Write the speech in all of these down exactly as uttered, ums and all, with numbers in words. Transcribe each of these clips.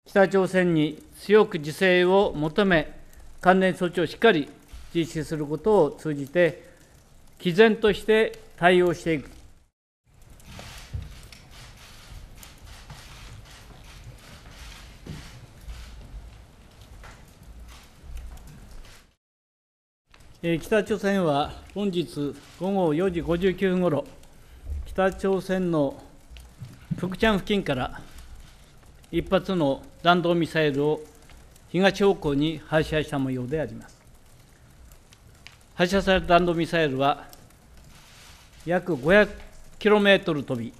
北朝鮮に強く自制を求め、関連措置をしっかり実施することを通じて、毅然として対応していく。北朝鮮は本日午後よじごじゅうきゅうふんごろ、北朝鮮のプクチャン付近から一発の弾道ミサイルを東方向に発射した模様であります。発射された弾道ミサイルは約ごひゃくキロメートル飛び、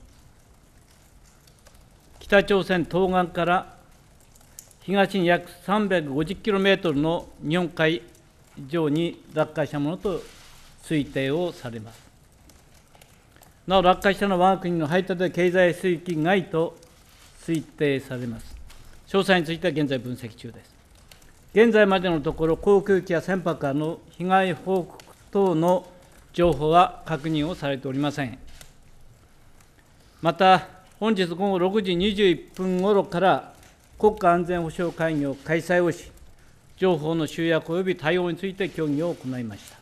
北朝鮮東岸から東に約さんびゃくごじゅうキロメートルの日本海上に落下したものと推定をされます。なお、落下したのは我が国の排他的経済水域外と推定されます。詳細については現在分析中です。現在までのところ、航空機や船舶からの被害報告等の情報は確認をされておりません。また、本日午後ろくじにじゅういっぷんごろから国家安全保障会議を開催をし、情報の集約及び対応について協議を行いました。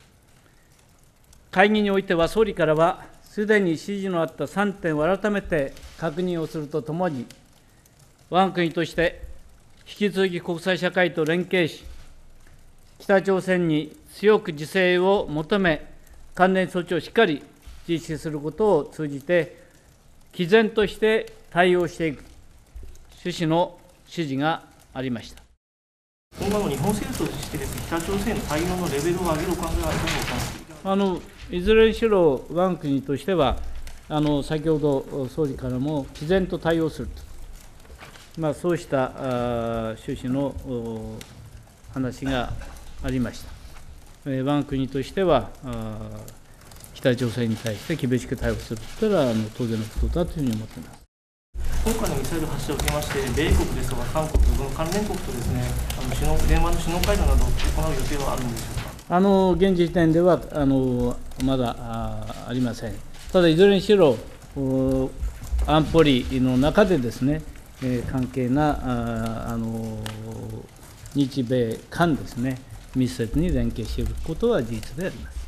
会議においては、総理からは、すでに指示のあったさんてんを改めて確認をするとともに、我が国として引き続き国際社会と連携し、北朝鮮に強く自制を求め、関連措置をしっかり実施することを通じて、毅然として対応していく趣旨の指示がありました。 今後の日本政府としてです、ね、北朝鮮の対応のレベルを上げるお考えはあると思います。 あのいずれにしろ、我が国としては、あの先ほど総理からも、毅然と対応すると、まあ、そうしたあ趣旨の話がありました。えー、我が国としてはあ、北朝鮮に対して厳しく対応するというのはあの当然のことだというふうに思っています。 今回のミサイル発射を受けまして、米国ですとか韓国、その関連国とですね、あの首脳電話の首脳会談などを行う予定はあるんでしょうか。 あの現時点ではあのまだ あ, ありません。ただ、いずれにしろ安保理の中でですね、えー、関係なああの日米韓ですね、密接に連携していくことは事実であります。